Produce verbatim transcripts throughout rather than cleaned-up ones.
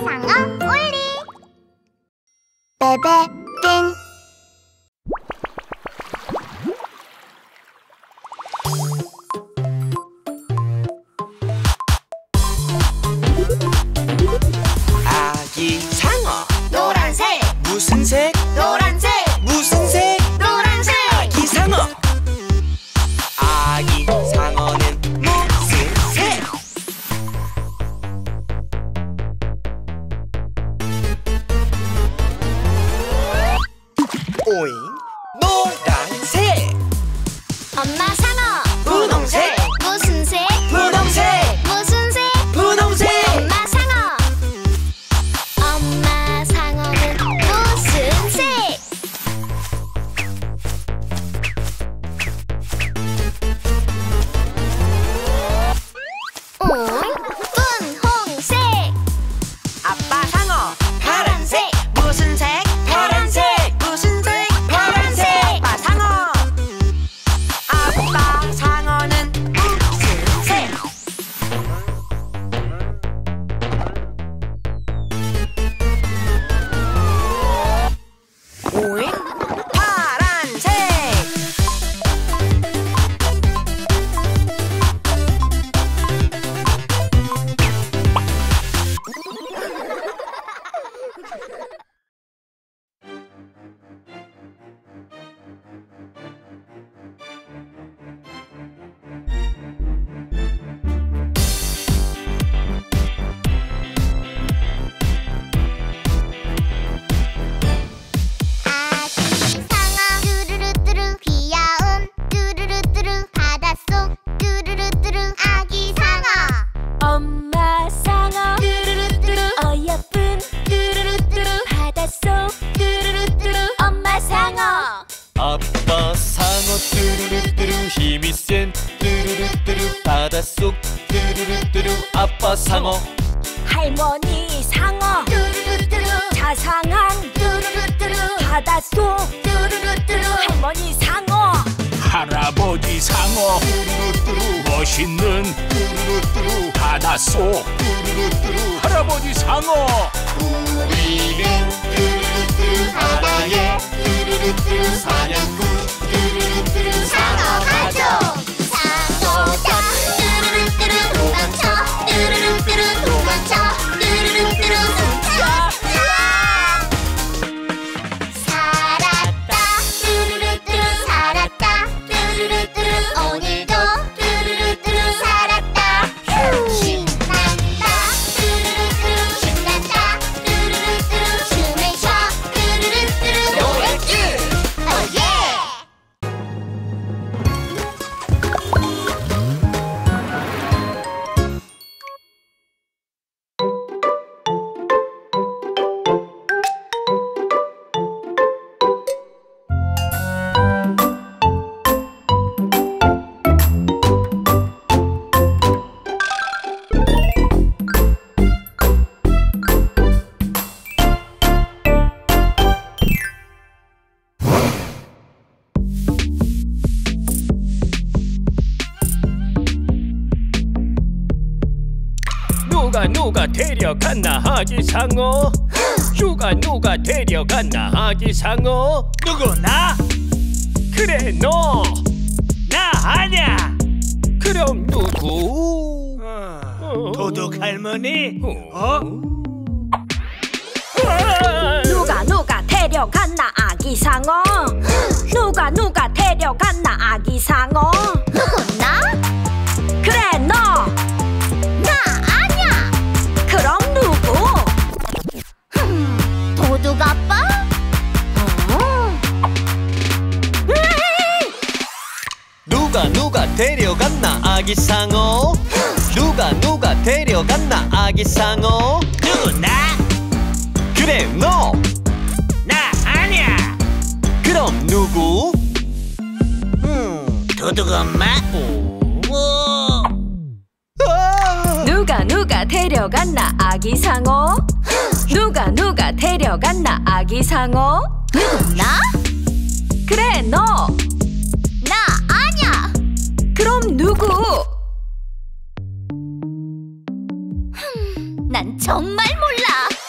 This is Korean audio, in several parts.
상어 올리. 베베 띵. 아기 상어 노란색. 무슨 색? 노란색. 무슨 색? 노란색. 아기 상어 아기 상어는 무슨 색? 오잉 노란색. 엄마 상어. 분홍색. 무슨 색? 분홍색. 무슨 색? 분홍색. 엄마 상어. 엄마 상어는 무슨 색? 오, 분홍색. 아빠 상어 파란색. 무슨 색? 파란색. 무슨 색? 파란색. 아빠 상어 아빠 상어는 무슨 색? 오잉 파란색. 아기 상어 뚜루루뚜루 귀여운 뚜루루뚜루 바닷속 뚜루루뚜루 아기 상어. 엄마 상어 뚜루루뚜루 어여쁜 뚜루루뚜루 바닷속 뚜루루뚜루 엄마 상어. 아빠 상어 뚜루루뚜루 힘이 센 뚜루루뚜루 바닷속 뚜루루뚜루 아빠 상어. 할머니 상어 뚜루루뚜루 자상한 뚜루루뚜루 바닷속 뚜루루뚜루 할머니 상어. 할아버지 상어 멋있는 바닷속 할아버지 상어. 우리는 뚜루루뚜루 바다의 뚜루루뚜루 사냥꾼 뚜루루뚜루 상어 가족. 상어다 뚜루루뚜루 도망쳐 뚜루루뚜루 도망쳐 뚜루루뚜루 숨차. 살았다 뚜루루뚜루 살았다 뚜루루뚜루 오늘도 뚜루루뚜루 살았다. 신난다 뚜루루뚜루 신난다 뚜루루뚜루 춤을 춰 뚜루루뚜루 노래줄. 오예. 누가 누가 데려갔나 아기 상어. 누가 누가 데려갔나 아기 상어. 누구 나? 그래 너. 나 아냐. 그럼 누구? 도둑 할머니? 어? 누가 누가 데려갔나 아기 상어. 누가 누가 데려갔나 아기 상어. 누구 나? 그래 너. 나 아냐. 그럼 누구? 도둑 아빠? 어? 누가 누가 데려갔나 아기 상어. 누가 누가 데려갔나 아기 상어. 누구 나? 그래 너. 나 아니야. 그럼 누구? 음, 도둑 엄마? 오. 누가 누가 데려갔나 아기 상어. 누가 누가 데려갔나 아기 상어. 누구 나? 그래 너. 나 아냐. 그럼 누구? 난 정말 몰라.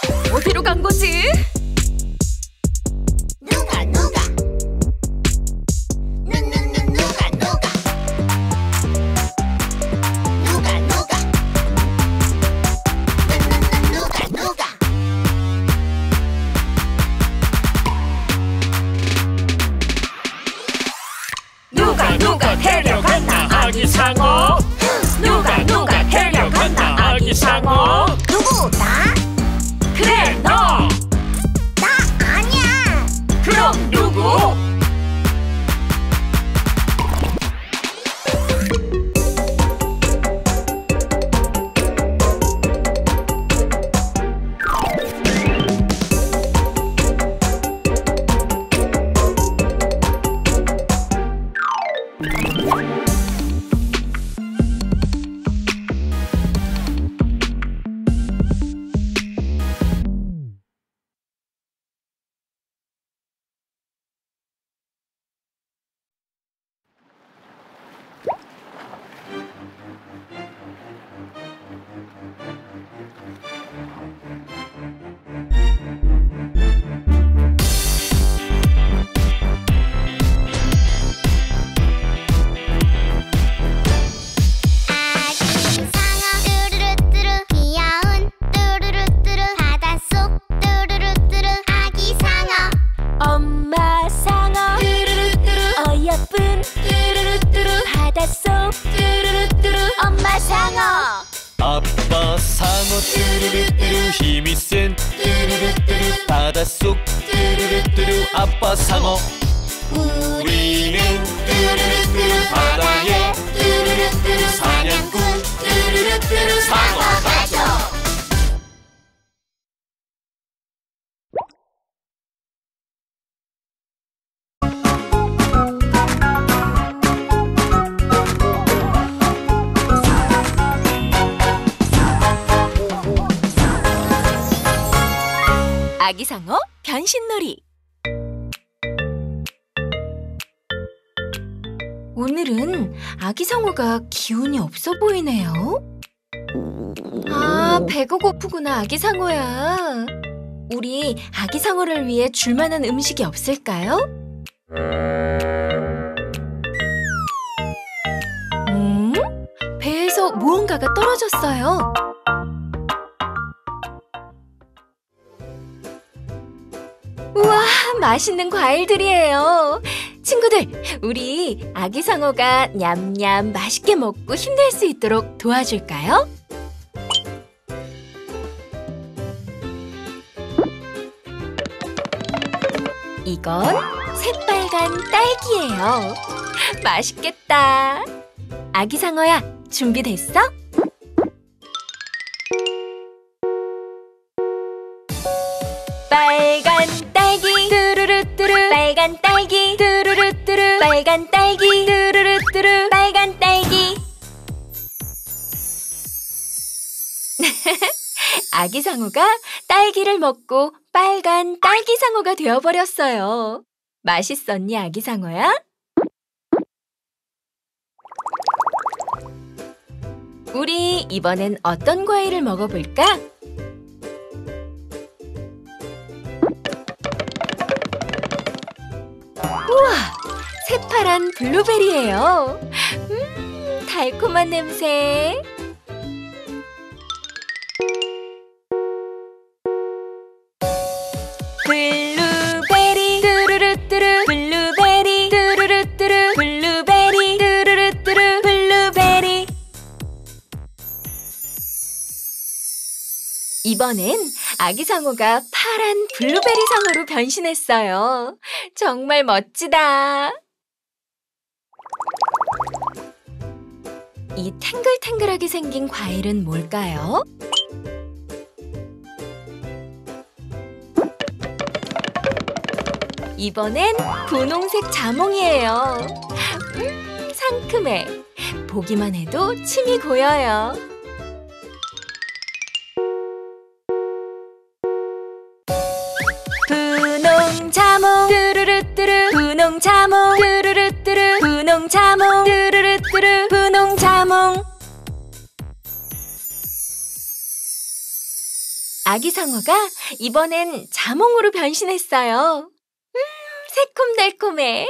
아빠 상어 뚜루루뚜루 힘이 센 뚜루루뚜루 바닷속 뚜루루뚜루 아빠 상어 우리는 뚜루루뚜루 바다의 뚜루루뚜루 사냥꾼 뚜루루뚜루 상어 가족. 아기상어 변신놀이. 오늘은 아기상어가 기운이 없어 보이네요. 아, 배가 고프구나, 아기상어야. 우리 아기상어를 위해 줄만한 음식이 없을까요? 음? 배에서 무언가가 떨어졌어요. 우와, 맛있는 과일들이에요. 친구들, 우리 아기상어가 냠냠 맛있게 먹고 힘낼 수 있도록 도와줄까요? 이건 새빨간 딸기예요. 맛있겠다. 아기상어야, 준비됐어? 빨간 딸기 뚜루루뚜루 빨간 딸기 뚜루루뚜루 빨간 딸기 뚜루루뚜루 빨간 딸기. 아기상어가 딸기를 먹고 빨간 딸기상어가 되어버렸어요. 맛있었니, 아기상어야? 우리 이번엔 어떤 과일을 먹어볼까? 우와! 새파란 블루베리예요. 음, 달콤한 냄새. 블루베리 뚜루루뚜루 블루베리 뚜루루뚜루 블루베리 뚜루루뚜루 블루베리. 이번엔 아기상어가 파란 블루베리 상어로 변신했어요. 정말 멋지다. 이 탱글탱글하게 생긴 과일은 뭘까요? 이번엔 분홍색 자몽이에요. 음, 상큼해. 보기만 해도 침이 고여요. 분홍자몽 뚜루루뚜루 분홍자몽 뚜루루뚜루 분홍자몽 뚜루루뚜루 분홍자몽. 아기상어가 이번엔 자몽으로 변신했어요. 음, 새콤달콤해.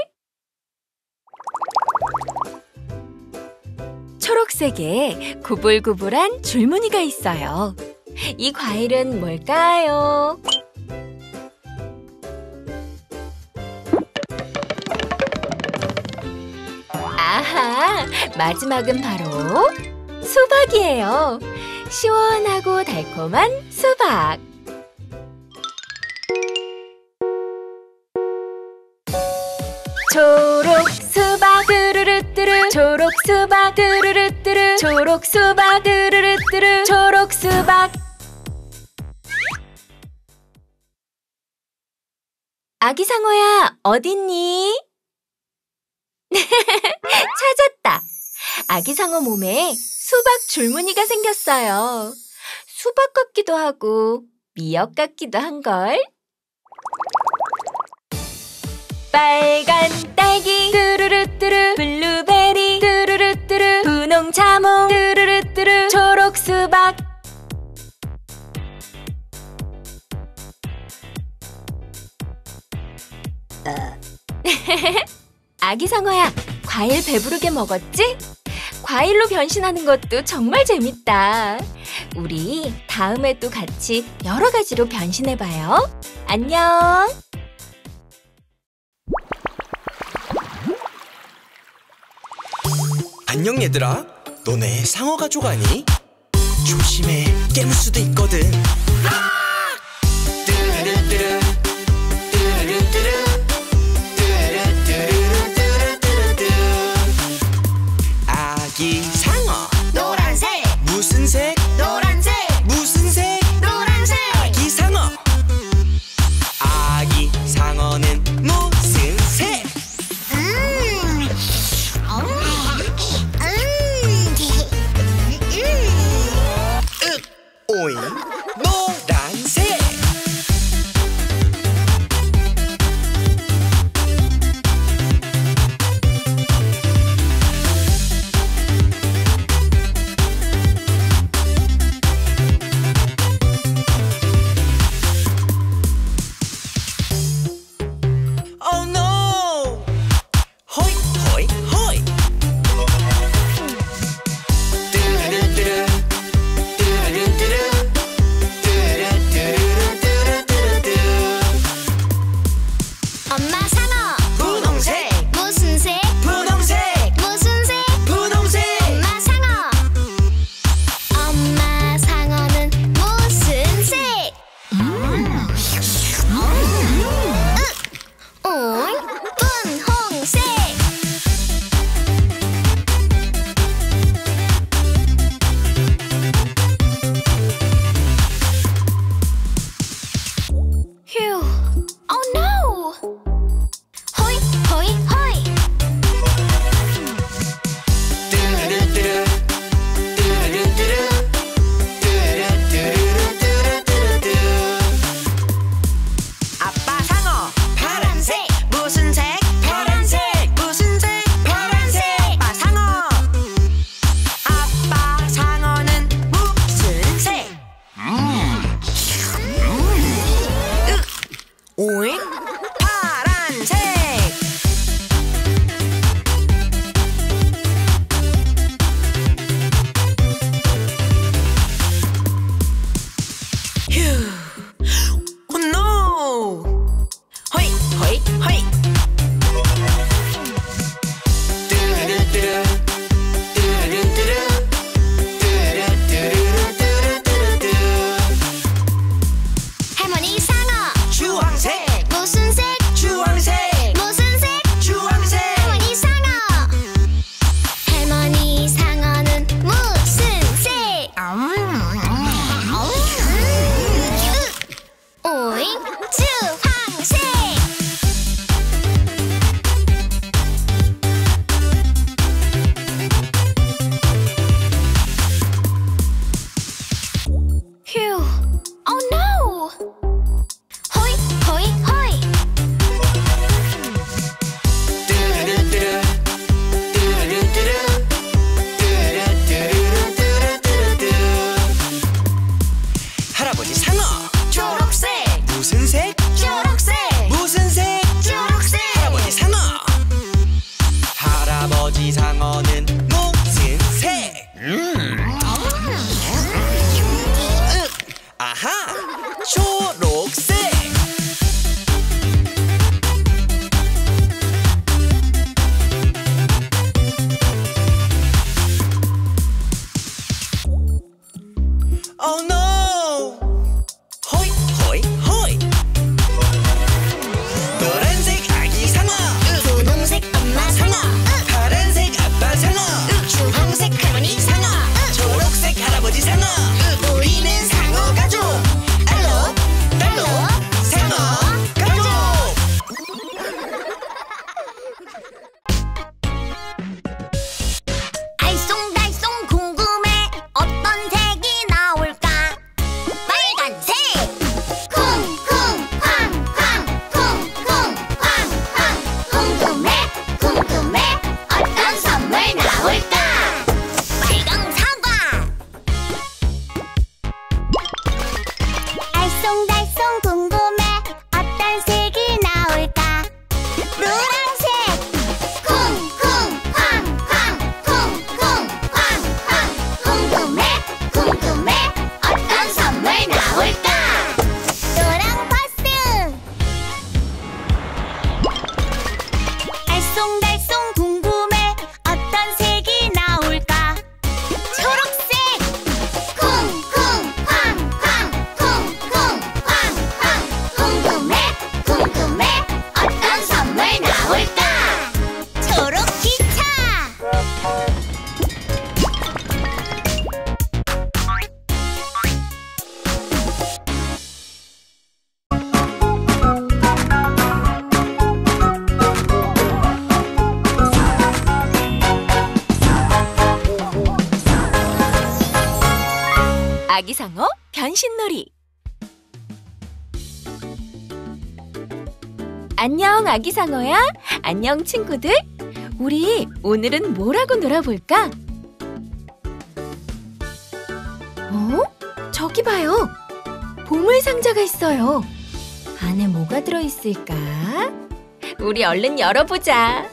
초록색에 구불구불한 줄무늬가 있어요. 이 과일은 뭘까요? 아하, 마지막은 바로 수박이에요. 시원하고 달콤한 수박. 초록 수박 뚜루루뚜루 초록 수박 뚜루루뚜루 초록 수박 뚜루루뚜루 초록 수박. 아기상어야, 어딨니? 찾았다. 아기상어 몸에 수박 줄무늬가 생겼어요. 수박 같기도 하고 미역 같기도 한걸. 빨간 딸기 뚜루루뚜루 블루베리 뚜루루뚜루 분홍자몽 뚜루루뚜루 초록 수박. 아기 상어야, 과일 배부르게 먹었지? 과일로 변신하는 것도 정말 재밌다. 우리 다음에 또 같이 여러 가지로 변신해봐요. 안녕. 안녕 얘들아. 너네 상어 가족 아니? 조심해, 깨물 수도 있거든. 뚜루뚜루, 뚜루뚜루, 뚜루뚜루뚜루뚜루뚜루. 아기 상어. 노란색 무슨 색? 노란색 무슨 색? 노란색 아기 상어. 아기 상어는 무슨 색? 음. 윽, 오잉, 노란색. Oh no! 호이 호이 호이. 뚜루뚜루, 뚜루뚜루, 뚜루뚜루뚜루뚜루뚜루. 엄마 상어. 분홍색, 무슨 색? 분홍색, 무슨 색? 분홍색. 엄마 상어. 엄마 상어는 무슨 색? 음. 으, 오잉, 분홍색. 휴, oh no. 호이, 호이, 호이. 뚜루뚜루, 뚜루뚜루, 뚜루뚜루뚜루뚜루뚜루. 아빠 상어 파란색. 무슨 색 파란색, 무슨 색 파란색. 아빠 상어 아빠 상어는 무슨 색 오잉 파란색 휴 Oh no 호이 호이 호이 뚜루뚜루, 뚜루뚜루, 뚜루뚜루뚜루뚜루뚜루. 할머니 상어. 주황색, 무슨 색? 주황색, 무슨 색? 주황색. 할머니 상어. 할머니 상어는 무슨 색? 으, 오잉, 주황색. 휴, oh no. 호이, 호이, 호이. 뚜루뚜루, 뚜루뚜루, 뚜루뚜루뚜루뚜루뚜루. 할아버지 상어. 초록색 무슨 색? 초록색 무슨 색? 초록색 할아버지 상어. 할아버지 상어는 무슨 색? 음. 윽, 아하, 초록색. Oh no! 호이 호이 호이. 노란색 아기 상어. 분홍색 엄마 상어. 파란색 아빠 상어. 주황색 할머니 상어. 초록색 할아버지 상어. 우리는 상어 가족. 알로 달로 상어 가족. 알쏭달쏭 궁금해. 어떤 색이 나올까? 빨간색. 쿵쿵 쾅쾅 쿵쿵 쾅쾅. 궁금해 궁금해. 어떤 선물 나올까? 빨강 사과. 알쏭달쏭 궁금해. 어떤 색이 나올까? 아기상어 변신놀이. 안녕 아기상어야. 안녕 친구들. 우리 오늘은 뭐라고 놀아볼까? 어? 저기 봐요. 보물상자가 있어요. 안에 뭐가 들어있을까? 우리 얼른 열어보자.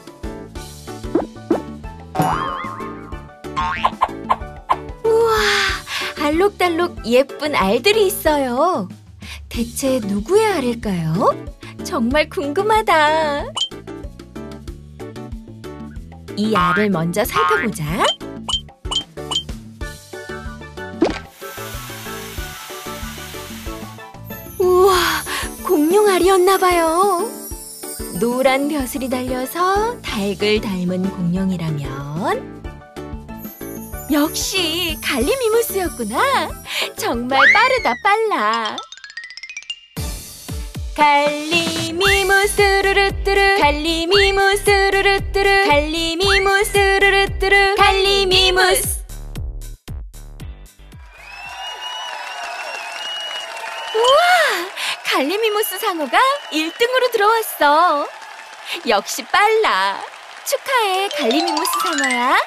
우와, 알록달록 예쁜 알들이 있어요. 대체 누구의 알일까요? 정말 궁금하다. 이 알을 먼저 살펴보자. 우와, 공룡알이었나봐요. 노란 벼슬이 달려서 닭을 닮은 공룡이라면 역시 갈리미무스였구나. 정말 빠르다 빨라. 갈리미무스 르르뚜루 갈리미무스 르르뚜루 갈리미무스 르르뚜루 갈리미무스. 우와! 갈리미무스 상어가 일 등으로 들어왔어. 역시 빨라. 축하해, 갈리미무스 상어야.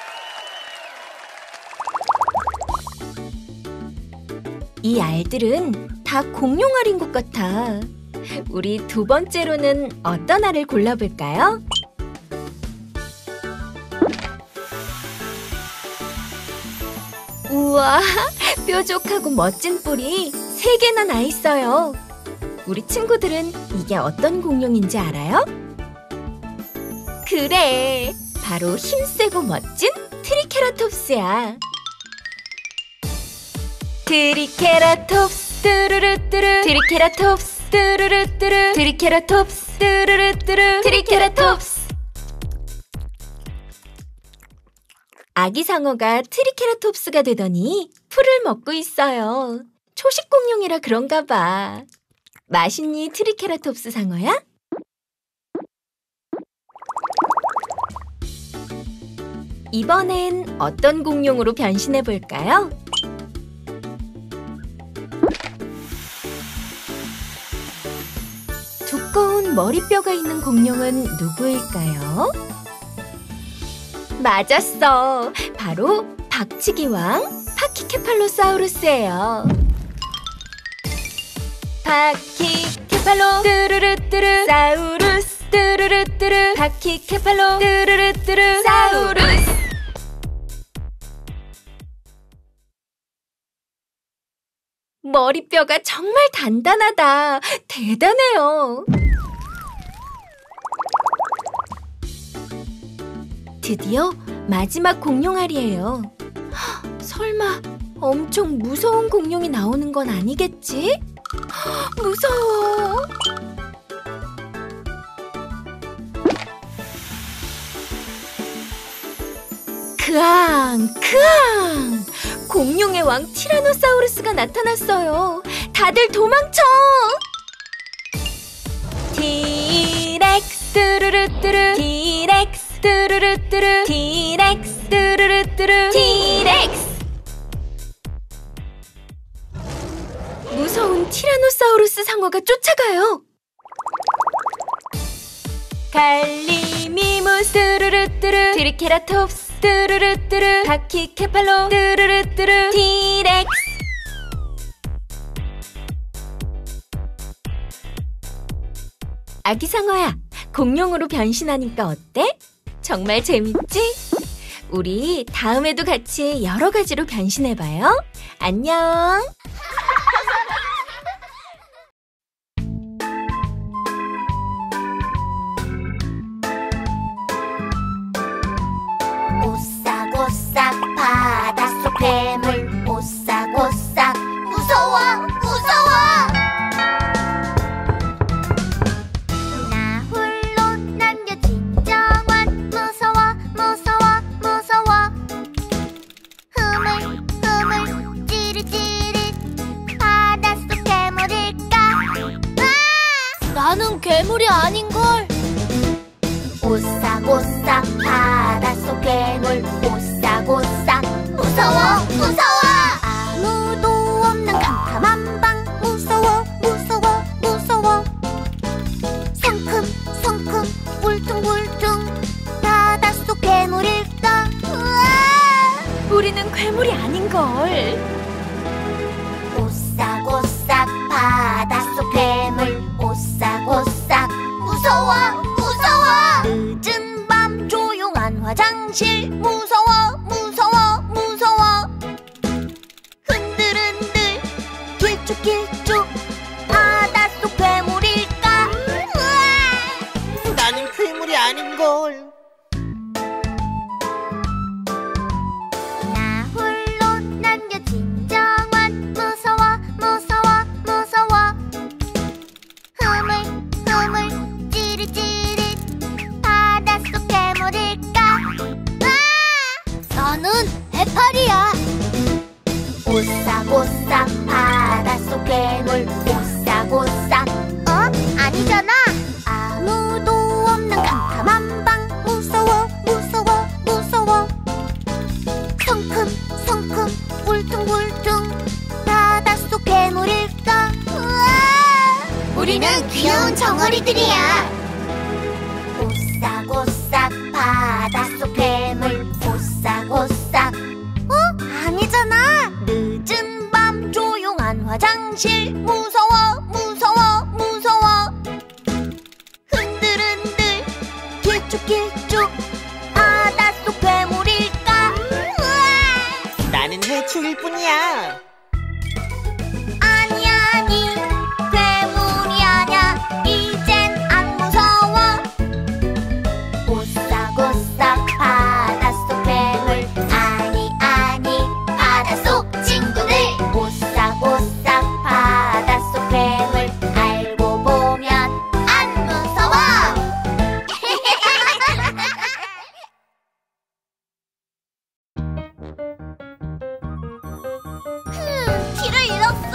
이 알들은 다 공룡알인 것 같아. 우리 두 번째로는 어떤 알을 골라볼까요? 우와, 뾰족하고 멋진 뿔이 세 개나 나 있어요. 우리 친구들은 이게 어떤 공룡인지 알아요? 그래, 바로 힘세고 멋진 트리케라톱스야. 트리케라톱스 뚜루루뚜루 트리케라톱스 뚜루루뚜루 트리케라톱스 뚜루루뚜루 트리케라톱스. 아기상어가 트리케라톱스가 되더니 풀을 먹고 있어요. 초식 공룡이라 그런가 봐. 맛있니, 트리케라톱스 상어야? 이번엔 어떤 공룡으로 변신해 볼까요? 두꺼운 머리뼈가 있는 공룡은 누구일까요? 맞았어. 바로 박치기왕 파키케팔로사우루스예요. 파키케팔로 뚜루루뚜루 사우루스 뚜루루뚜루 파키케팔로 뚜루루뚜루 사우루스. 머리뼈가 정말 단단하다. 대단해요. 드디어 마지막 공룡알이에요. 설마 엄청 무서운 공룡이 나오는 건 아니겠지? 무서워. 크앙, 크앙! 공룡의 왕 티라노사우루스가 나타났어요. 다들 도망쳐! 티렉스 뚜루루뚜루 티렉스 뚜루루뚜루 티렉스 뚜루루뚜루 티렉스. 무서운 티라노사우루스 상어가 쫓아가요. 갈리미무스 뚜루루뚜루 트리케라톱스 뚜루루뚜루 파키케팔로 뚜루루뚜루 티렉스. 아기상어야, 공룡으로 변신하니까 어때? 정말 재밌지? 우리 다음에도 같이 여러 가지로 변신해봐요. 안녕! 오싹오싹 바닷속 괴물 오싹오싹 무서워 무서워. 나 홀로 남겨진 정원 무서워 무서워 무서워. 흐물흐물 찌릿찌릿 바닷속 괴물일까? 아! 나는 괴물이 아닌걸. 오싹오싹 바닷속 괴물 오싹오싹 무서워 무서워. 아무도 없는 괴물이 아닌걸. 오싹오싹 바닷속 괴물 오싹오싹 무서워 무서워 늦은 밤 조용한 화장실 무서워 무서워 무서워 흔들흔들 길쭉길쭉 바닷속 괴물일까. 우와! 나는 괴물이 아닌걸. 나 홀로 남겨진 정원 무서워 무서워 무서워 흐물흐물 찌릿찌릿 바닷속 괴물일까. 아! 나는 해파리야. 오싹오싹 바닷속 괴물 오싹오싹. 어? 아니잖아. 아무도 없는 캄캄한 방 무서워 무서워 무서워 성큼성큼 울퉁불퉁 바닷속 괴물일까. 우와! 우리는 귀여운 정어리들이야. 오싹오싹 바닷속 괴물 오싹오싹. 어? 아니잖아. 늦은 밤 조용한 화장실 무서워 무서워 무서워 흔들흔들 길쭉길쭉 바닷속 괴물일까. 우와! 나는 해충일 뿐이야. 아니 아니 괴물이 아냐 이젠 안 무서워. 오싹오싹 바닷속 괴물 아니 아니 바닷속 친구들 오싹오싹 바닷속 괴물 알고 보면 안 무서워. 흠, 길을 잃었어.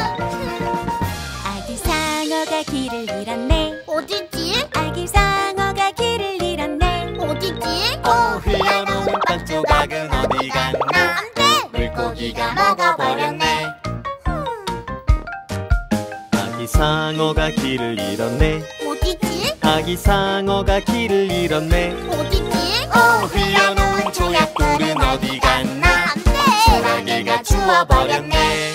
아기 상어가 길을 잃었네. 어디지? 아기 상어가 길을 잃었네. 어디지? 어 흘려놓은 빵 조각은 어디 갔나. 안 돼! 물고기가 먹어버렸네. 아기 상어가 길을 잃었네. 어디지? 아기 상어가 길을 잃었네. 어디지? 어 흘려놓은 조약돌은 어디 갔나. 안 돼! 소나기가 주워버렸네.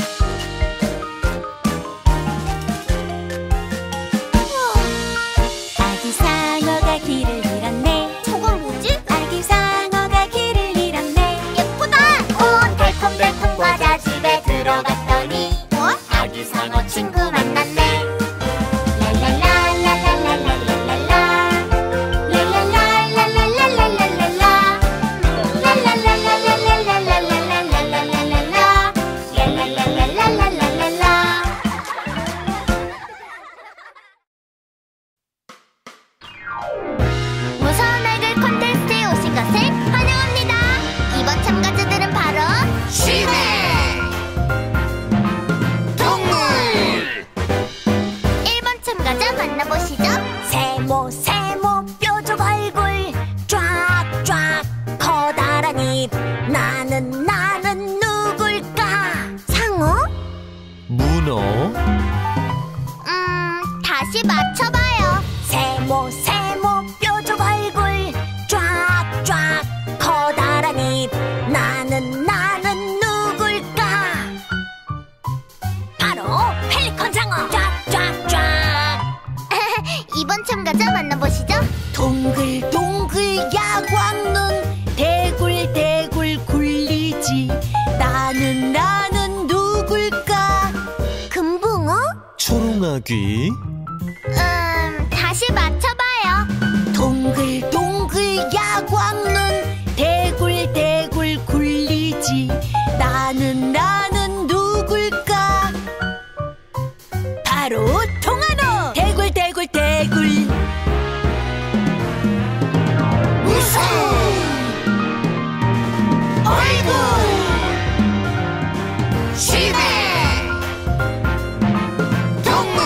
아기 상어가 길을 잃었네. 저건 뭐지? 아기 상어가 길을 잃었네. 예쁘다! 오, 달콤달콤 과자 집에 들어갔더니 뭐? 아기 상어 친구 만났네. 랄랄랄랄랄랄랄랄라 랄랄랄랄랄랄랄랄라 랄랄랄랄랄랄랄랄랄라 랄랄랄랄랄랄랄라. 무서운 얼굴 콘테스트에 오신 것을 환영합니다. 이번 참가자들은 바로 시네 동물. 일 번 참가자 만나보시죠. 세모 세모 뾰족 얼굴 쫙쫙 커다란 입 나는 나는 누굴까. 상어? 문어. 음, 다시 맞춰봐요. 세모 세모 뾰족 얼굴 쫙쫙 커다란 입 나는 나는 누굴까. 바로 펠리컨 상어 쫙쫙쫙. 이번 참가자 만나보시죠. 동글동글 야광눈 대굴대굴 굴리지 나는 나는 누굴까. 금붕어? 초롱아귀. 음, 다시 맞춰봐요. 동글동글 야광눈 대굴대굴 굴리지 나는 나는 누굴까. 바로 통한어 대굴대굴대굴. 무서운 얼굴. 시네 동물.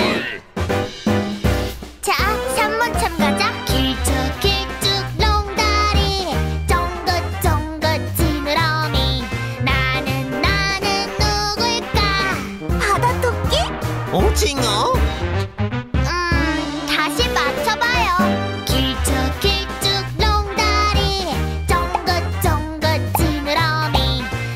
자, 삼 번 참가자. 길쭉길쭉 롱다리 쫑긋쫑긋 지느러미 나는 나는 누굴까. 바다토끼? 오징어. 음, 다시 맞춰봐요. 길쭉길쭉 롱다리 쫑긋쫑긋 지느러미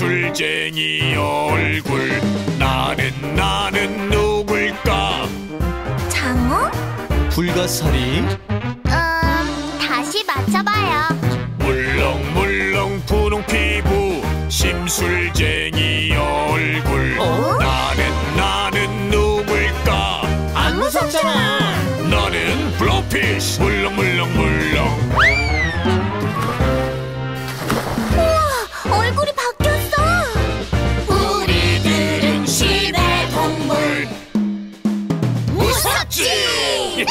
심술쟁이 얼굴. 나는 나는 누굴까? 장어? 불가사리. 음, 다시 맞춰봐요. 물렁물렁 분홍 피부, 심술쟁이 얼굴. 어? 나는 나는 누굴까? 안 무섭잖아. 나는 블로피쉬. 물렁물렁 물렁. 우와, 얼굴이 바뀌었어. 우리들은 시내 동물. 무섭지?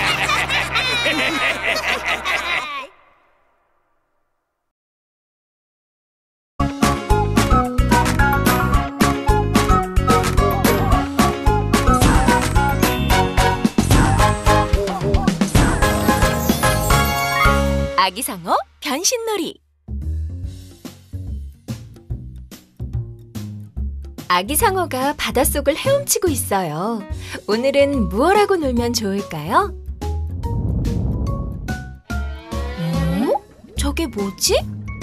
아기상어 변신놀이. 아기상어가 바닷속을 헤엄치고 있어요. 오늘은 무엇 하고 놀면 좋을까요? 어? 저게 뭐지?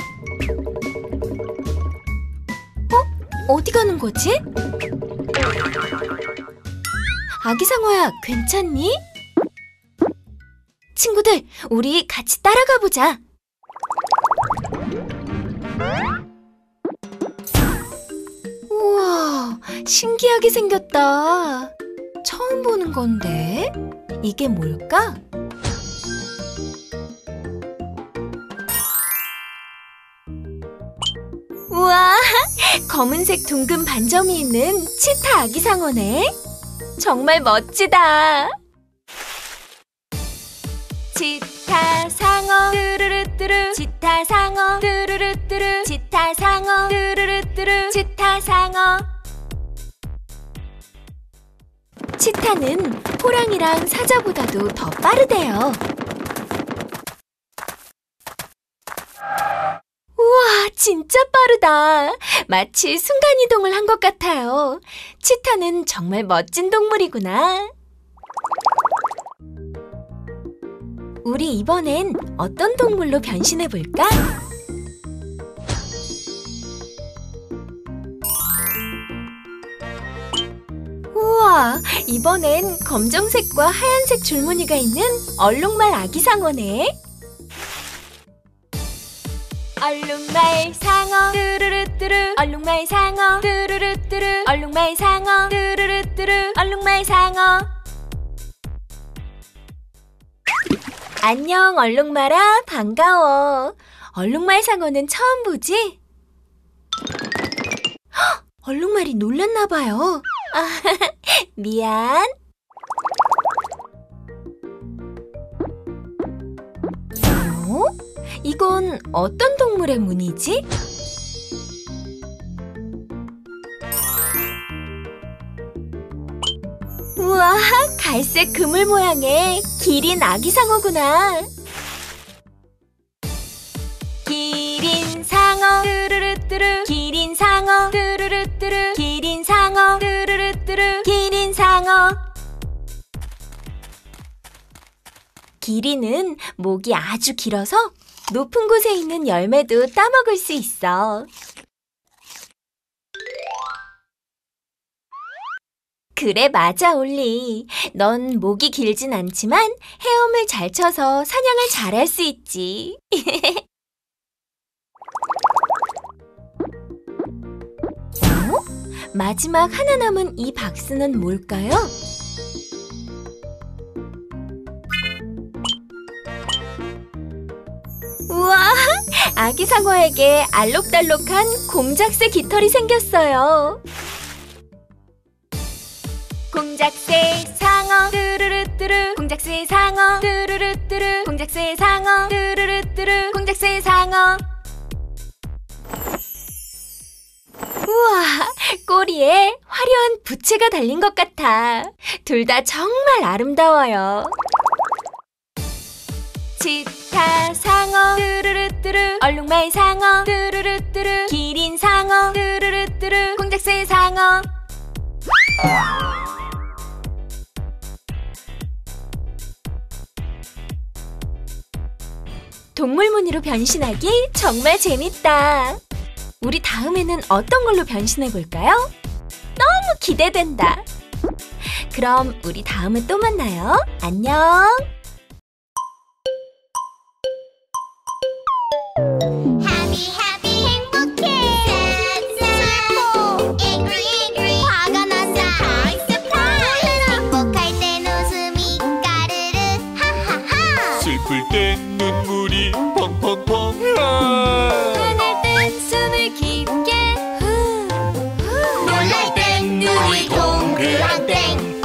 어? 어디 가는 거지? 아기상어야, 괜찮니? 친구들, 우리 같이 따라가 보자. 우와, 신기하게 생겼다. 처음 보는 건데, 이게 뭘까? 우와, 검은색 둥근 반점이 있는 치타 아기상어네. 정말 멋지다. 치타상어 뚜루루뚜루, 치타상어 뚜루루뚜루, 치타상어 뚜루루뚜루, 치타상어. 치타는 호랑이랑 사자보다도 더 빠르대요. 우와, 진짜 빠르다. 마치 순간이동을 한 것 같아요. 치타는 정말 멋진 동물이구나. 우리 이번엔 어떤 동물로 변신해볼까? 우와, 이번엔 검정색과 하얀색 줄무늬가 있는 얼룩말 아기상어네. 얼룩말 상어 뚜루루뚜루, 얼룩말 상어 뚜루루뚜루, 얼룩말 상어 뚜루루뚜루, 얼룩말 상어. 안녕, 얼룩말아. 반가워. 얼룩말 상어는 처음 보지? 헉, 얼룩말이 놀랐나 봐요. 아, 미안. 어? 이건 어떤 동물의 무늬지? 우와, 갈색 그물 모양의 기린 아기상어구나. 기린상어 뚜루루뚜루, 기린상어 뚜루루뚜루, 기린상어 뚜루루뚜루, 기린상어. 기린은 목이 아주 길어서 높은 곳에 있는 열매도 따먹을 수 있어. 그래, 맞아, 올리. 넌 목이 길진 않지만 헤엄을 잘 쳐서 사냥을 잘할 수 있지. 어? 마지막 하나 남은 이 박스는 뭘까요? 우와, 아기상어에게 알록달록한 공작새 깃털이 생겼어요. 공작새 상어 뚜루루뚜루, 공작새 상어 뚜루루뚜루, 공작새 상어 뚜루루뚜루, 공작새 상어. 우와, 꼬리에 화려한 부채가 달린 것 같아. 둘 다 정말 아름다워요. 치타상어 뚜루루뚜루, 얼룩말 상어 뚜루루뚜루, 기린상어 뚜루루뚜루, 공작새 상어. 동물 무늬로 변신하기 정말 재밌다. 우리 다음에는 어떤 걸로 변신해 볼까요? 너무 기대된다. 그럼 우리 다음에 또 만나요. 안녕. Happy happy 행복해 슬퍼 angry angry 화가 났어 surprise surprise 행복할 땐 웃음이 까르르 하하하 슬플 땐 눈물이 펑펑펑 아! 화낼 땐 숨을 깊게 후, 후. 놀랄 땐 눈이 동그랑땡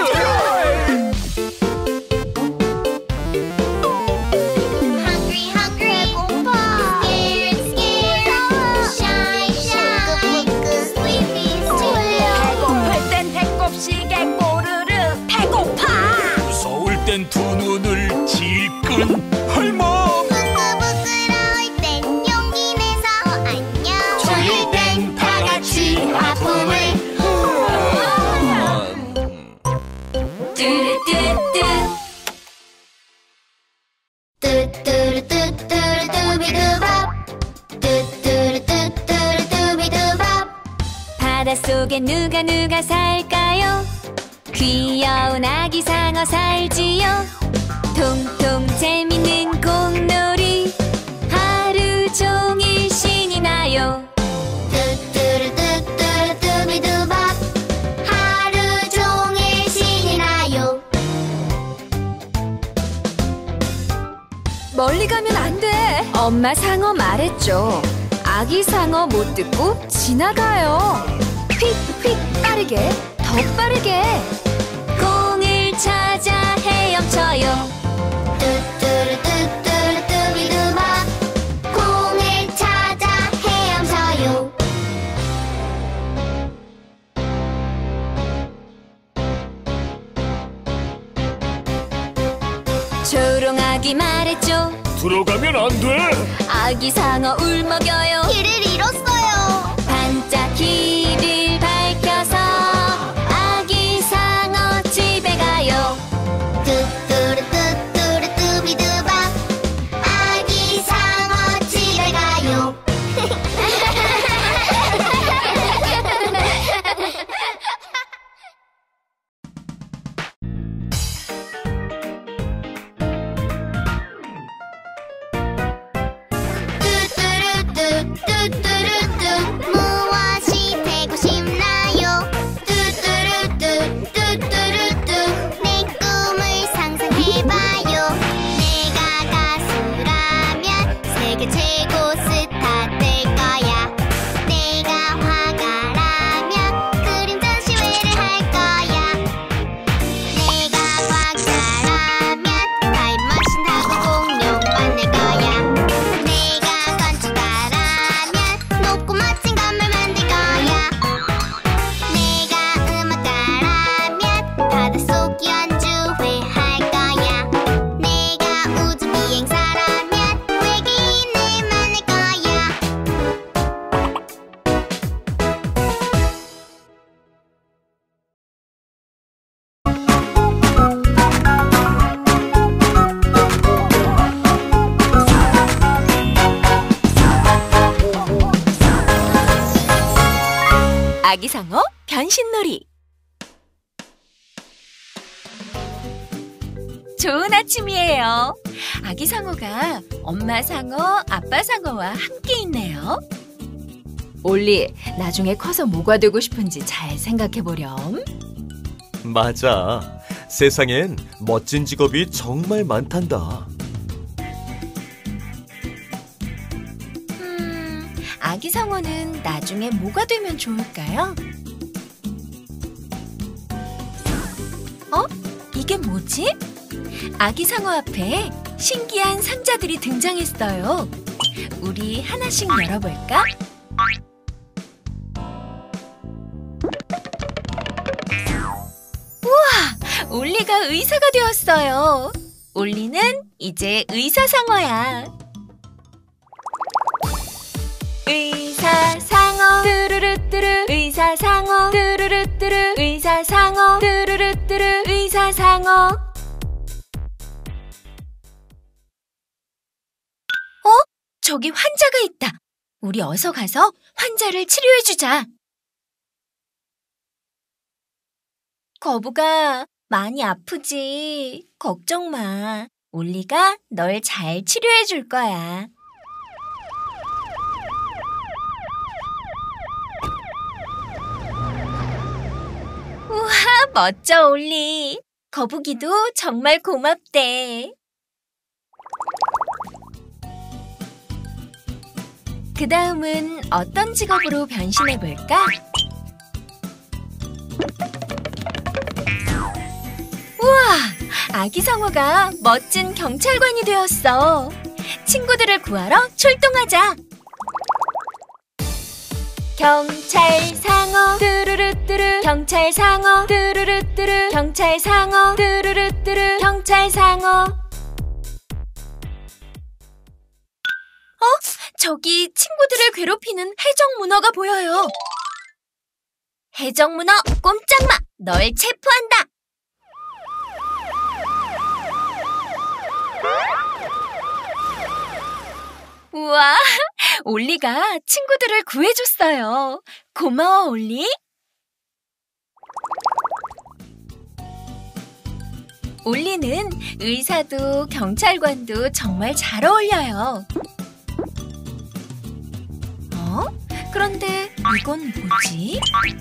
Hungry hungry 배고파 Scared scared Shy shy Sleepy sleepy 배고플 땐 배꼽시계 꼬르르 배고파. 무서울 땐 두 눈을 질끈 할멈 부끄부끄러울 땐 용기 내서 안녕 졸릴 땐 다 같이 아픔을 뚜루뚜뚜 뚜뚜루뚜뚜루뚜비두밥 뚜뚜루뚜뚜루뚜비두밥 바닷속에 누가 누가 살까요? 귀여운 아기 상어 살지요. 통통 재밌는 공놀이 하루 종일 신이 나요. 뚜뚜루뚜뚜루뚜비두밥 하루 종일 신이 나요 멀리 가면 안 돼. 엄마 상어 말했죠. 아기 상어 못 듣고 지나가요. 휙휙 빠르게 더 빠르게 공을 찾아 헤엄쳐요. 뚜뚜루뚜뚜루뚜비두밥 공을 찾아 헤엄쳐요 조롱아기 말했죠. 들어가면 안 돼. 아기 상어 울먹여요. 길을 잃었어요 반짝 길을 밝혀서 아기 상어 집에 가요. 뚜뚜루뚜뚜루뚜비두밥 아기 상어 집에 가요 뚜뚜루뚜뚜뚜뚜뚜 무엇이 되고 싶나요? 뚜뚜루뚜뚜뚜뚜뚜 내 꿈을 상상해봐요 내가 가수라면 세계 최고 스타 될 거야 내가 화가라면 그림 전시회를 할 거야 내가 과학자라면 타임머신 타고 공룡 만들 거야 내가 건축가라면 높고 멋진 건물 만들 거야 내가 음악가라면 바닷속 연주회 할 거야 내가 우주 비행사라면 외계인을 만날 거야 아기 상어 변신놀이. 좋은 아침이에요. 아기 상어가 엄마 상어, 아빠 상어와 함께 있네요. 올리, 나중에 커서 뭐가 되고 싶은지 잘 생각해보렴. 맞아. 세상엔 멋진 직업이 정말 많단다. 음, 아기 상어는 나중에 뭐가 되면 좋을까요? 어? 이게 뭐지? 아기 상어 앞에 신기한 상자들이 등장했어요. 우리 하나씩 열어볼까? 우와! 올리가 의사가 되었어요. 올리는 이제 의사 상어야. 의사 상어 뚜루루뚜루 의사 상어 뚜루루뚜루 의사 상어 뚜루루뚜루 의사 상어. 어? 저기 환자가 있다. 우리 어서 가서 환자를 치료해주자. 거북아, 많이 아프지? 걱정 마. 올리가 널 잘 치료해줄 거야. 우와, 멋져, 올리. 거북이도 정말 고맙대. 그 다음은 어떤 직업으로 변신해볼까? 우와! 아기 상어가 멋진 경찰관이 되었어. 친구들을 구하러 출동하자. 경찰 상어 뚜루루뚜루 경찰 상어 뚜루루뚜루 경찰 상어 뚜루루뚜루 경찰 상어. 어? 저기 친구들을 괴롭히는 해적 문어가 보여요. 해적 문어 꼼짝마! 널 체포한다! 우와, 올리가 친구들을 구해줬어요. 고마워, 올리. 올리는 의사도 경찰관도 정말 잘 어울려요. 어? 그런데 이건 뭐지?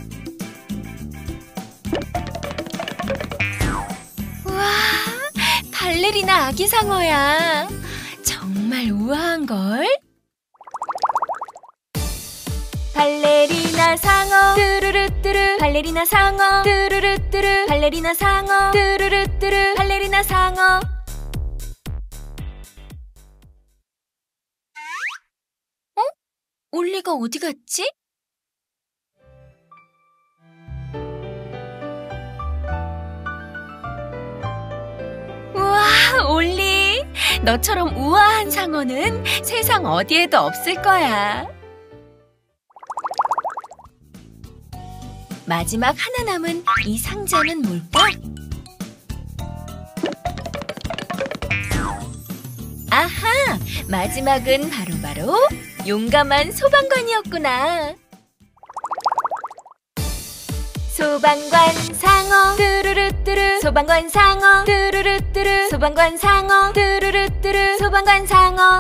우와, 발레리나 아기 상어야. 정말 우아한걸? 발레리나 상어 뚜루루뚜루 발레리나 상어 뚜루루뚜루 발레리나 상어 뚜루루뚜루 발레리나 상어. 어? 올리가 어디 갔지? 우와, 올리! 너처럼 우아한 상어는 세상 어디에도 없을 거야. 마지막 하나 남은 이 상자는 뭘까? 아하! 마지막은 바로바로 바로 용감한 소방관이었구나. 소방관 상어 뚜루루뚜루 소방관 상어 뚜루루뚜루 소방관 상어 뚜루루뚜루 소방관 상어.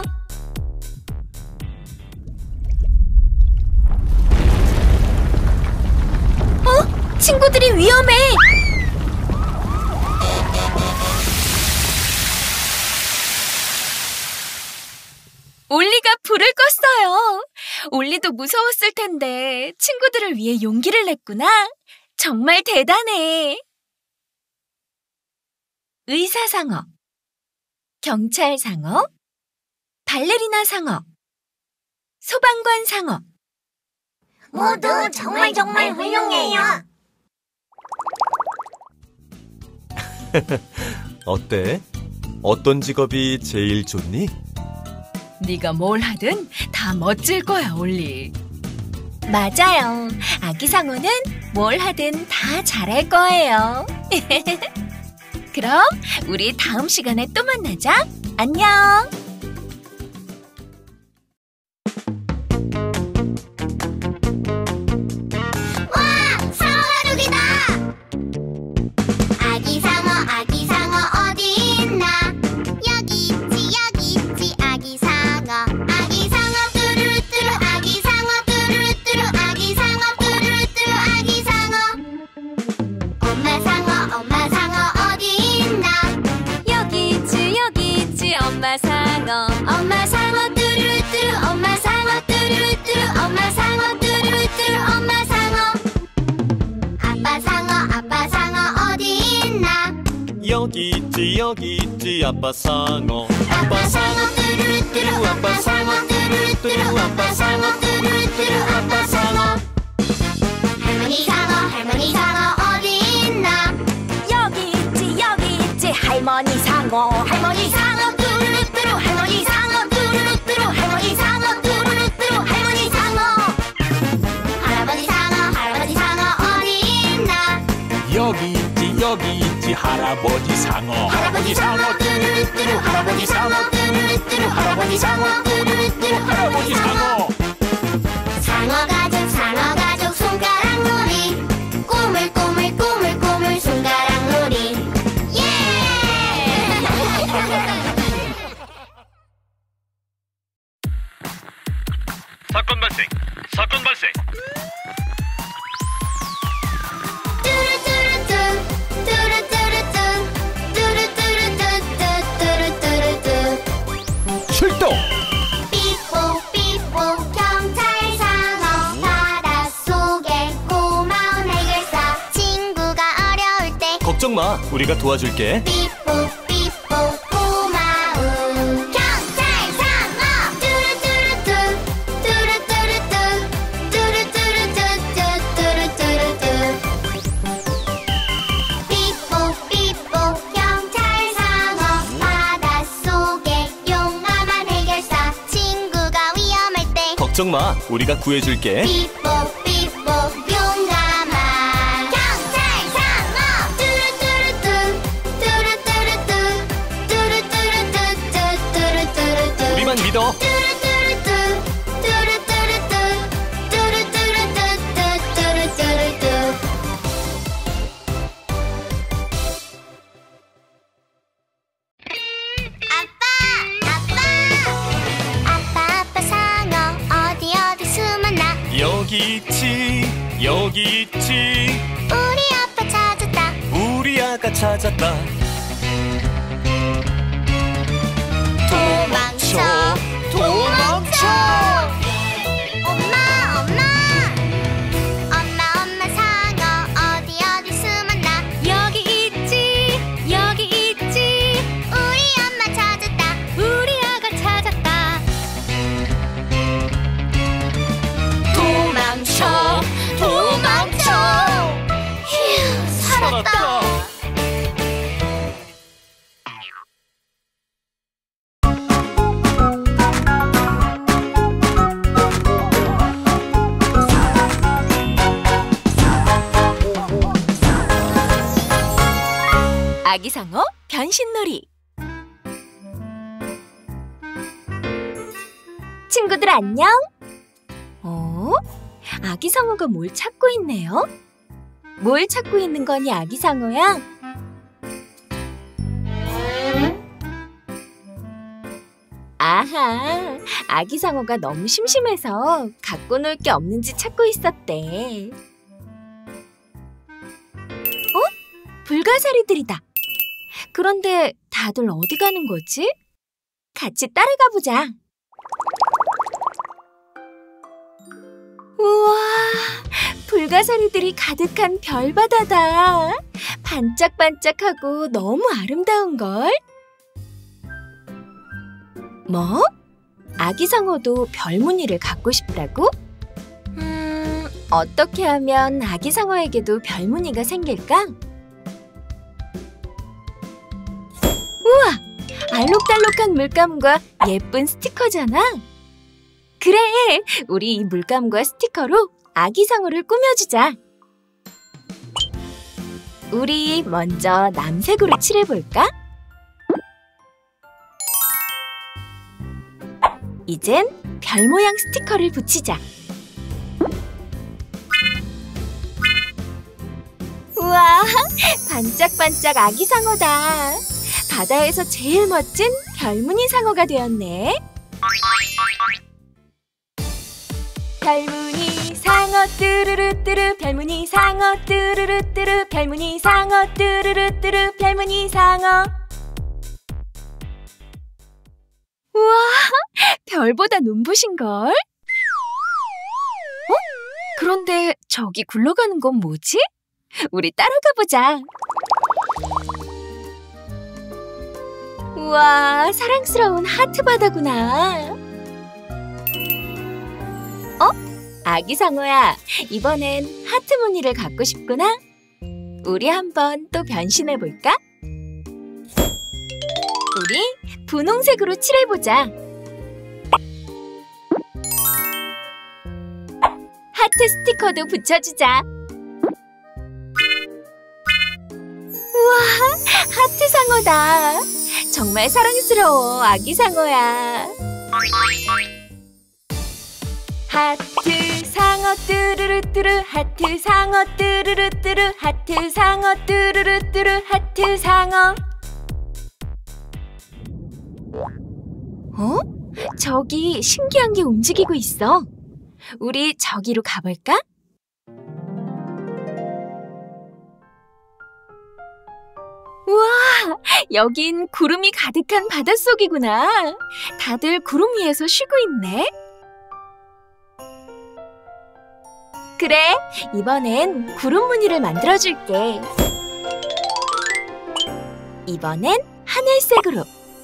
어? 친구들이 위험해! 올리가 불을 껐어요. 올리도 무서웠을 텐데 친구들을 위해 용기를 냈구나. 정말 대단해. 의사상어, 경찰상어, 발레리나 상어, 소방관 상어. 모두 정말 정말 훌륭해요. 어때? 어떤 직업이 제일 좋니? 네가 뭘 하든 다 멋질 거야, 올리. 맞아요. 아기 상어는 뭘 하든 다 잘할 거예요. 그럼 우리 다음 시간에 또 만나자. 안녕. 와! 상어 가족이다! 아기 상어 아기 상어 어디 있나? 여기 있지 여기 있지 아기 상어 아기 상어 뚜루루뚜루 아기 상어 뚜루루뚜루 아기 상어 뚜루루뚜루 아기 상어. 엄마 상어 엄마 상어 어디 있나? 여기 있지 여기 있지 엄마 상어. 엄마 상어 뚜루루뚜루 엄마 상어 뚜루루뚜루 엄마 상어 뚜루루뚜루 엄마 상어. 아빠 상어 아빠 상어 어디 있나? 여기 있지 여기 있지 아빠 상어 아빠 상어 뚜루루뚜루 아빠 상어 뚜루루뚜루 아빠 상어 뚜루루뚜루 아빠 상어. 할머니 상어 할머니 상어 어디 있나? 여기 있지 여기 있지 할머니 상어. 할머니 상어 뚜루루뚜루 할머니 상어 뚜루루뚜루 할머니 상어 뚜루루뚜루 할머니 상어. 할아버지 상어 할아버지 상어 어디 있나? 여기 있지 여기 있지 할아버지 상어. 할아버지 상어 뚜루루뚜루 할아버지 상어 뚜루루뚜루 할아버지 상어 뚜루루뚜루 할아버지 상어. 우리가 도와줄게. 삐뽀 삐뽀 고마운 경찰상어 뚜루뚜루뚜 뚜루뚜루뚜 뚜루뚜루뚜뚜뚜루뚜루뚜 삐뽀 삐뽀 경찰상어 바닷속의 용감한 해결사 친구가 위험할 때 걱정 마, 우리가 구해줄게. 삐뽀 삐뽀 용감한 경찰상어 뚜루뚜루뚜 뚜루뚜루뚜 뚜루뚜루뚜 뚜루뚜루뚜 우리만 믿어. 뚜루뚜루뚜 뚜루뚜루뚜 뚜루뚜루뚜 뚜루뚜루뚜 아빠 아빠 아빠 아빠 상어 어디 어디 숨었나 여기 있지, 여기 있지. 우리 아빠 찾았다 우리 아가 찾았다. 도망쳐 도망쳐 엄마 엄마 엄마 엄마 상어 어디 어디 숨었나 여기 있지, 여기 있지. 우리 엄마 찾았다 우리 아가 찾았다. 도망쳐 도망쳐 휴 살았다 아기상어 변신놀이. 친구들 안녕. 어? 아기상어가 뭘 찾고 있네요? 뭘 찾고 있는 거니 아기상어야? 아하, 아기상어가 너무 심심해서 갖고 놀 게 없는지 찾고 있었대. 어? 불가사리들이다. 그런데 다들 어디 가는 거지? 같이 따라가 보자. 우와, 불가사리들이 가득한 별바다다. 반짝반짝하고 너무 아름다운걸? 뭐? 아기상어도 별무늬를 갖고 싶다고? 음, 어떻게 하면 아기상어에게도 별무늬가 생길까? 우와! 알록달록한 물감과 예쁜 스티커잖아. 그래! 우리 이 물감과 스티커로 아기상어를 꾸며주자. 우리 먼저 남색으로 칠해볼까? 이젠 별 모양 스티커를 붙이자. 우와! 반짝반짝 아기상어다. 바다에서 제일 멋진 별무늬 상어가 되었네. 별무늬 상어 뚜루루뚜루 별무늬 상어 뚜루루뚜루 별무늬 상어 뚜루루뚜루 별무늬 상어. 우와! 별보다 눈부신걸? 어? 그런데 저기 굴러가는 건 뭐지? 우리 따라가 보자. 우와, 사랑스러운 하트 바다구나. 어? 아기상어야, 이번엔 하트 무늬를 갖고 싶구나? 우리 한번 또 변신해볼까? 우리 분홍색으로 칠해보자. 하트 스티커도 붙여주자. 우와, 하트 상어다. 정말 사랑스러워, 아기 상어야. 하트 상어 뚜루루뚜루 하트 상어 뚜루루뚜루 하트 상어 뚜루루뚜루 하트 상어. 어? 저기 신기한 게 움직이고 있어. 우리 저기로 가볼까? 우와! 여긴 구름이 가득한 바닷속이구나. 다들 구름 위에서 쉬고 있네. 그래, 이번엔 구름 무늬를 만들어줄게. 이번엔 하늘색으로.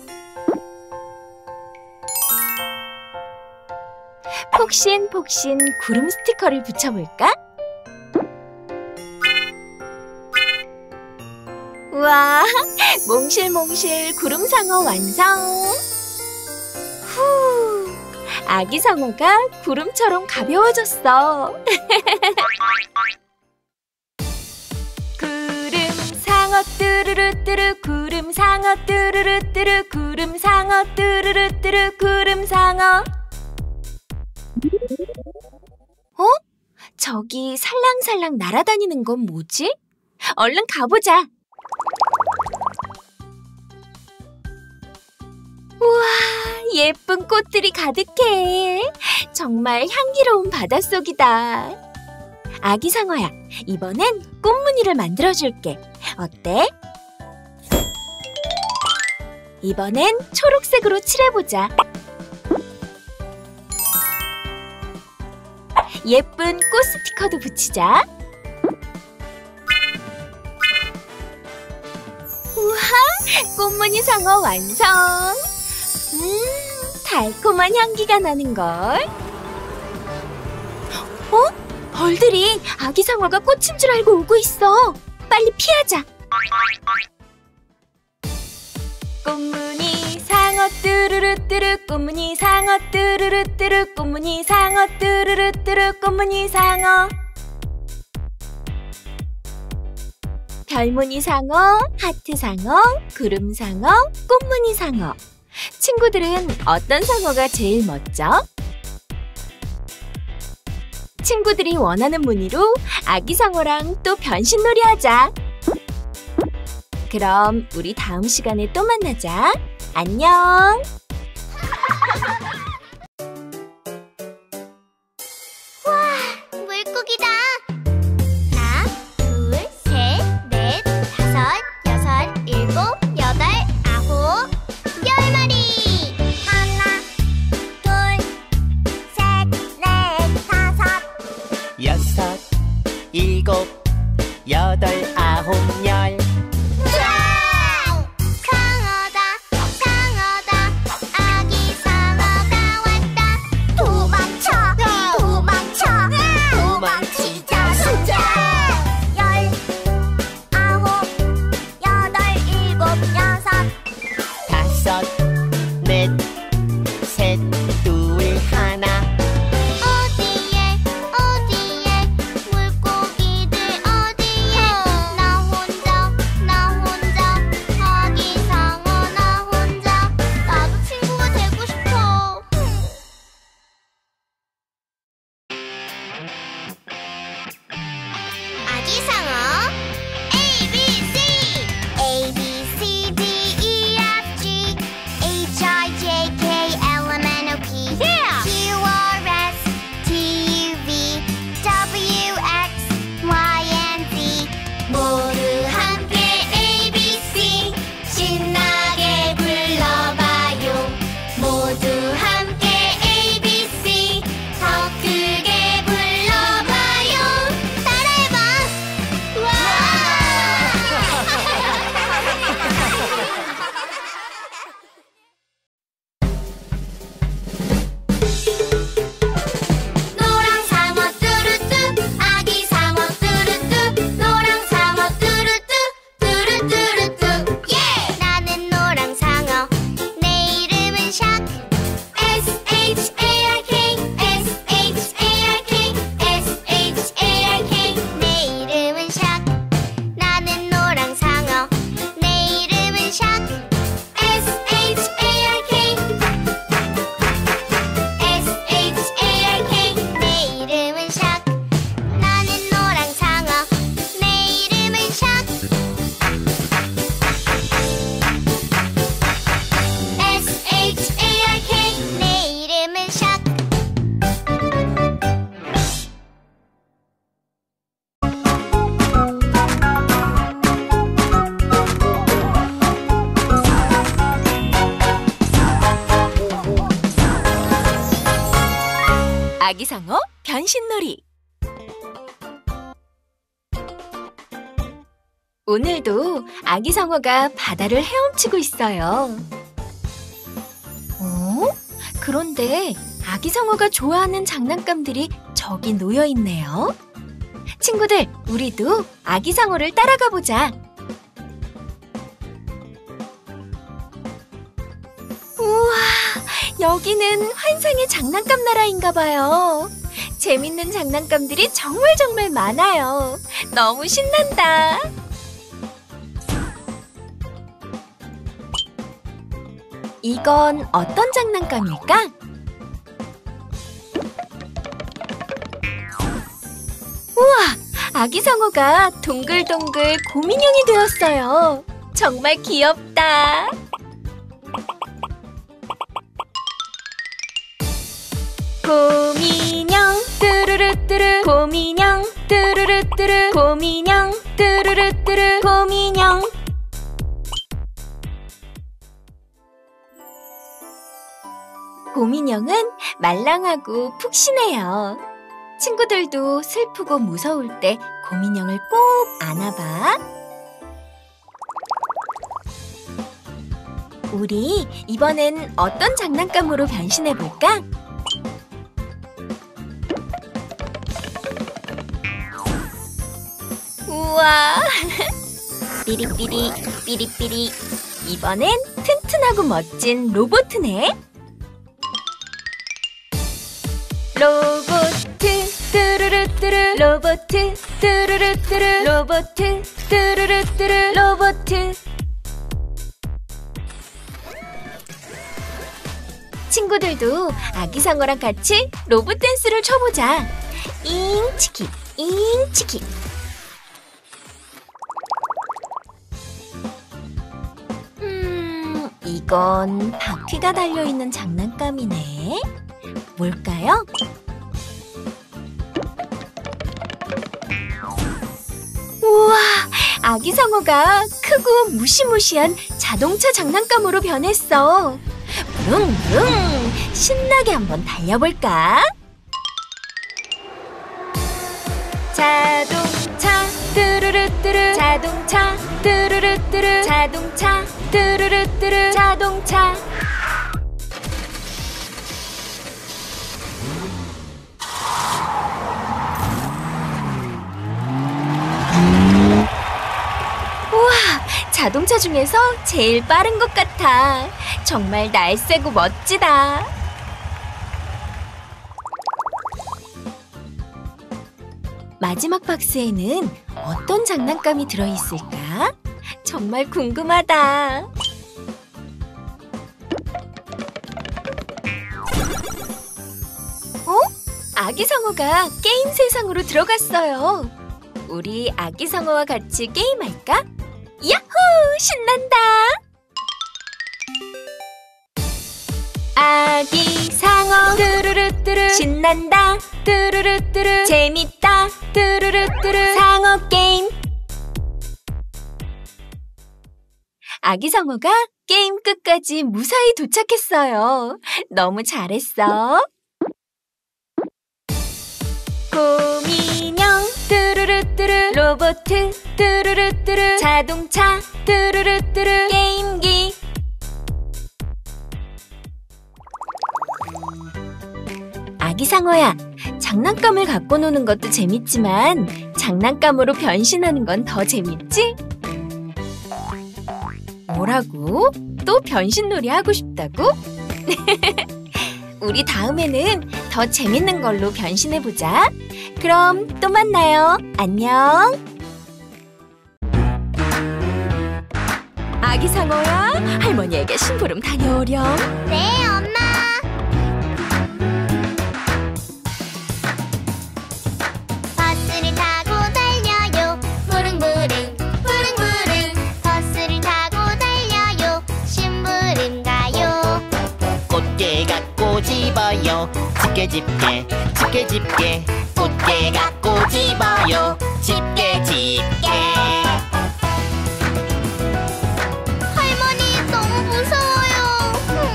폭신폭신 구름 스티커를 붙여볼까? 우와, 몽실몽실 구름상어 완성! 후, 아기 상어가 구름처럼 가벼워졌어. 구름상어 뚜루루뚜루 구름상어 뚜루루뚜루 구름상어 뚜루루뚜루 구름상어. 어? 저기 살랑살랑 날아다니는 건 뭐지? 얼른 가보자. 우와, 예쁜 꽃들이 가득해. 정말 향기로운 바닷속이다. 아기 상어야, 이번엔 꽃무늬를 만들어줄게. 어때? 이번엔 초록색으로 칠해보자. 예쁜 꽃 스티커도 붙이자. 우와, 꽃무늬 상어 완성! 음, 달콤한 향기가 나는걸. 어? 벌들이 아기 상어가 꽃인 줄 알고 오고 있어. 빨리 피하자. 꽃무늬 상어 뚜루루뚜루 꽃무늬 상어 뚜루루뚜루 꽃무늬 상어 뚜루루뚜루 꽃무늬 상어. 별무늬 상어, 하트 상어, 구름 상어, 꽃무늬 상어. 친구들은 어떤 상어가 제일 멋져? 친구들이 원하는 무늬로 아기 상어랑 또 변신놀이 하자. 그럼 우리 다음 시간에 또 만나자. 안녕! 물고기다. 하나, 둘, 셋, 넷, 다섯, 여섯, 일곱, 여덟, 아홉, 열 마리. 하나, 둘, 셋, 넷, 다섯, 여섯, 일곱, 여덟, 아홉, 열. 우와! 상어다, 상어다. 아기 상어가 왔다. 도망쳐, 도망쳐, 도망치자. 숫자 열, 아홉, 여덟, 일곱, 여섯. 다섯, 넷, 셋, 둘, 하나. 어디에 어디에 물고기들 어디에. 나 혼자 나 혼자 아기 상어 나 혼자. 나도 친구가 되고 싶어. 아기 상어 A, B, C A, B, C, D, E, F, G H, I, J, K, L, M, N, O, P Q, R, S, T, U, V W, X, Y, and Z. 모두 함께 A, B, C 신나게 불러봐요. 모두 함께 A, B, C 더 크게 불러봐요. 따라해봐. 와! 노랑 상어 뚜루뚜 아기 상어 뚜루뚜 노랑 상어 뚜루뚜 뚜루뚜루뚜. 예! 나는 노랑 상어 내 이름은 샥. S H A R K S H A R K S H A R K 내 이름은 샥. 나는 노랑 상어 내 이름은 샥. S H A R K S H A R K 내 이름은 샥. 나는 노랑 상어 내 이름은 샥. S H A R K 내 이름은 샥. 아기 상어 변신놀이. 오늘도 아기 상어가 바다를 헤엄치고 있어요. 어? 그런데 아기 상어가 좋아하는 장난감들이 저기 놓여 있네요. 친구들, 우리도 아기 상어를 따라가 보자. 우와, 여기는 환상의 장난감 나라인가 봐요. 재밌는 장난감들이 정말 정말 많아요. 너무 신난다. 이건 어떤 장난감일까? 우와! 아기 상어가 동글동글 곰인형이 되었어요. 정말 귀엽다. 곰인형 뚜루루뚜루 곰인형 뚜루루뚜루 곰인형 뚜루루뚜루 곰인형. 곰인형은 말랑하고 푹신해요. 친구들도 슬프고 무서울 때 곰인형을 꼭 안아봐. 우리 이번엔 어떤 장난감으로 변신해볼까? 우와! 삐리삐리 삐리삐리. 이번엔 튼튼하고 멋진 로봇네. 로보트 뚜루루뚜루 로보트 뚜루루뚜루 로보트 뚜루루뚜루 로보트. 친구들도 아기 상어랑 같이 로봇 댄스를 춰보자. 잉치키 잉치키. 음, 이건 바퀴가 달려있는 장난감이네. 뭘까요? 우와! 아기 상어가 크고 무시무시한 자동차 장난감으로 변했어. 부릉부릉! 신나게 한번 달려볼까? 자동차 뚜루루뚜루 자동차 뚜루루뚜루 자동차 뚜루루뚜루 자동차. 우와, 자동차 중에서 제일 빠른 것 같아. 정말 날쌔고 멋지다. 마지막 박스에는 어떤 장난감이 들어있을까? 정말 궁금하다. 어? 아기 상어가 게임 세상으로 들어갔어요. 우리 아기 상어와 같이 게임할까? 야호! 신난다! 아기 상어 뚜루루뚜루 신난다 뚜루루뚜루 재밌다 뚜루루뚜루 상어 게임. 아기 상어가 게임 끝까지 무사히 도착했어요. 너무 잘했어. 곰인형 뚜루루뚜루 로보트 뚜루루뚜루 자동차 뚜루루뚜루 게임기. 아기 상어야, 장난감을 갖고 노는 것도 재밌지만 장난감으로 변신하는 건 더 재밌지? 뭐라고? 또 변신놀이 하고 싶다고? 우리 다음에는 더 재밌는 걸로 변신해보자. 그럼 또 만나요. 안녕. 아기 상어야, 할머니에게 심부름 다녀오렴. 네, 엄마. 버스를 타고 달려요. 부릉부릉 부릉부릉. 버스를 타고 달려요. 심부름 가요. 꽃게 갖고 집어요. 집게 집게 집게 집게 꽃게 갖고 집어요. 집게 집게. 할머니 너무 무서워요.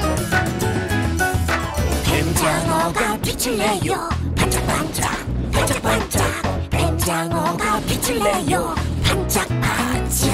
뱀장어가 빛을 내요. 반짝반짝 반짝반짝. 뱀장어가 빛을 내요. 반짝반짝.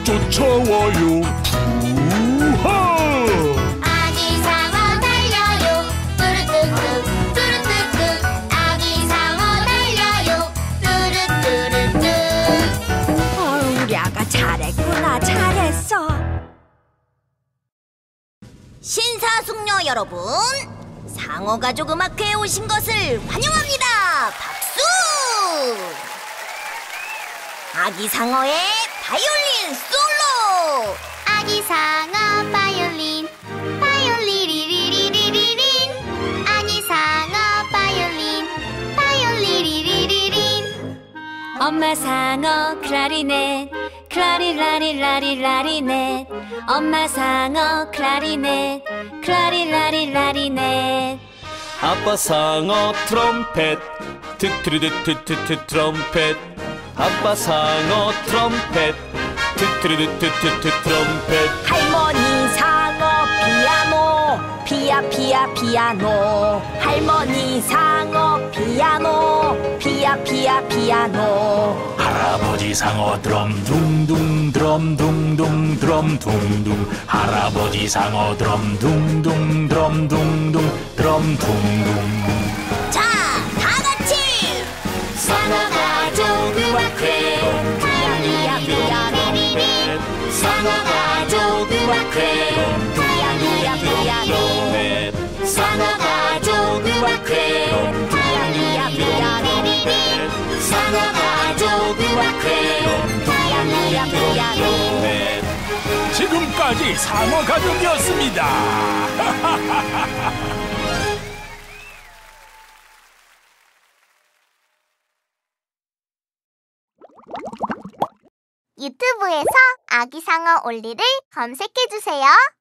쫓아와요. 우하! 아기 상어 달려요. 뚜루뚜뚜 뚜루뚜뚜. 아기 상어 달려요. 뚜루뚜루뚜. 어, 우리 아가 잘했구나. 잘했어. 신사숙녀 여러분, 상어 가족 음악회에 오신 것을 환영합니다. 박수! 아기 상어의 바이올린 솔로! 아기 상어 바이올린 바이올리리리리리린. 아기 상어 바이올린 바이올리리리리린. 엄마 상어 클라리넷 클라리라리라리라리넷. 엄마 상어 클라리넷 클라리라리라리넷. 아빠 상어 트럼펫 트트르드트트트 트럼펫. 아빠 상어 트럼펫 트트르드트트트 트럼펫. 할머니 상어 피아노 피아 피아 피아노. 할머니 상어 피아노 피아 피아 피아노. 할아버지 상어 드럼 둥둥 드럼 둥둥 드럼 둥둥. 할아버지 상어 드럼 둥둥 드럼 둥둥 드럼 둥둥. 자, 다 같이! 상어 가족 음악회 피아 피아 피아노. 상어 가족 음악회 피아 피아 피아노. 상어 가족 음악회 피아 피아 피아노. 상어 가족 음악회 피아 피아 피아노. 지금까지 상어 가족이었습니다. 유튜브에서 아기 상어 올리를 검색해주세요.